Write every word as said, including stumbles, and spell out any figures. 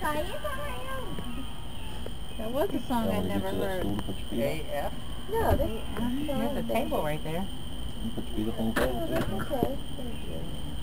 Yes, I am. That was a song I'd never heard. A F? No, this, there's a table right there. Put your feet up on the table. Oh, that's okay. Thank you.